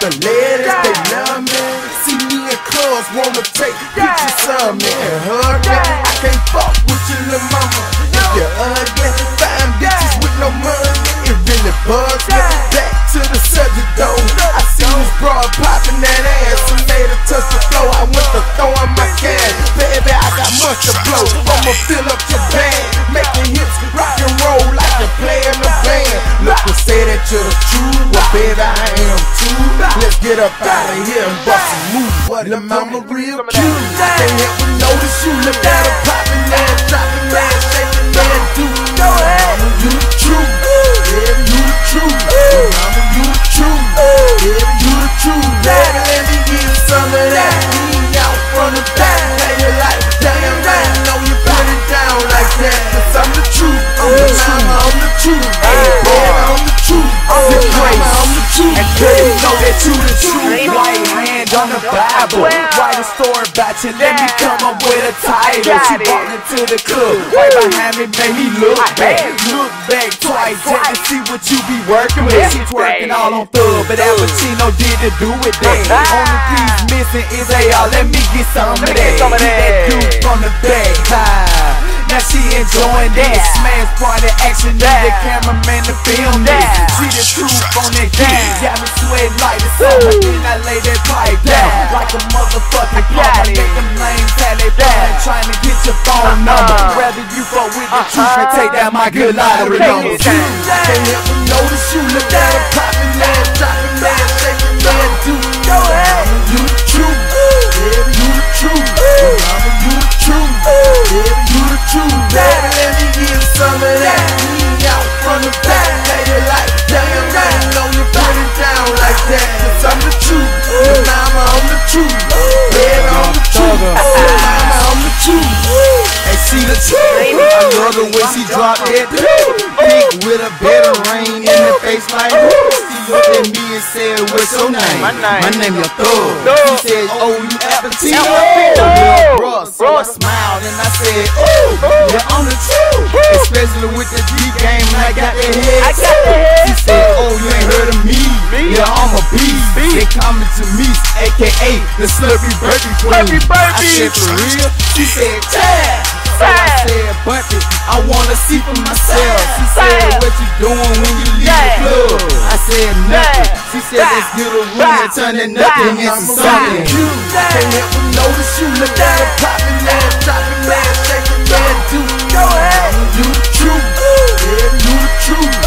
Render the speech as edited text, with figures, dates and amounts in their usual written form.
The ladies, they love me. See me in clubs, wanna take pictures of me and hug me. I can't fuck with your little mama if you're ugly. Fine bitches with no money, it really bugs me. Back to the subject though, I see this broad popping that ass and made her touch the floor. I went to throwing my cash, baby, I got much to blow. I'ma fill up your band, making hits, rock and roll like you play in the band. Look and say that you're the truth, well baby I am too. Let's get up out of here and bust some moves. Lil' mama real cute, I can't help but notice you. Look at her popping that, dropping that, shaking that too. Go ahead, you the truth, baby you the truth. Lil' mama you the truth, baby you the truth. Baby let me get some of that, lean out from the back. Now you like, damn right, know you put it down like that. Cause I'm the truth, lil' mama I'm the truth. Baby I'm the truth, lil' mama I'm the truth. And girl, you know that you the truth. Right hand on the Bible, write a story about you, let me come up with a title. She walked into the club, right behind me made me look back twice just to see what you be working with. She twerking all on Thug, but Al Pacino didn't do it then. Only piece missing is AR, let me get some of that. Get that dude from the back. Now she enjoying this smash party action, need the cameraman to film this. See the truth on that kid, got me sweating like the summer. Then I lay that pipe down like a motherfucking plumber. Make them lanes have they fun, trying to get your phone number. Rather you fuck with the truth and take down my good lottery numbers. I can't help but notice you. Look at her popping that, dropping that, shaking that too. Go ahead, you the truth, baby you the truth. Mama you the truth, baby you the truth. Baby let me get some of that, lean out from the back. Now you like, damn right, know you put it down like that. Cause I'm the truth, lil' mama I'm the truth. Baby I'm the truth, lil' mama I'm the truth. And she the truth. I love the way she dropped that pink with a better rain in the face like she looked at me and said, what's your name? My name is Thug. She said, oh you Al Pacino? Little bruh. So I smiled and I said, ooh, you're on the truth. Especially with the deep game and I got that head. She said, oh you ain't heard of me? Yeah I'm a beast. They coming to me, aka the Slurpee Burpee Queen. I said for real? She said, yeah. So I said, Bumpy, I wanna see for myself. She said, what you doing when you leave the club? I said, nothing. She said, let's get a room and turn that nothing into something. I can't help but notice you. Look at her popping that, dropping that, shaking that too. Go ahead, you the truth, baby you the truth.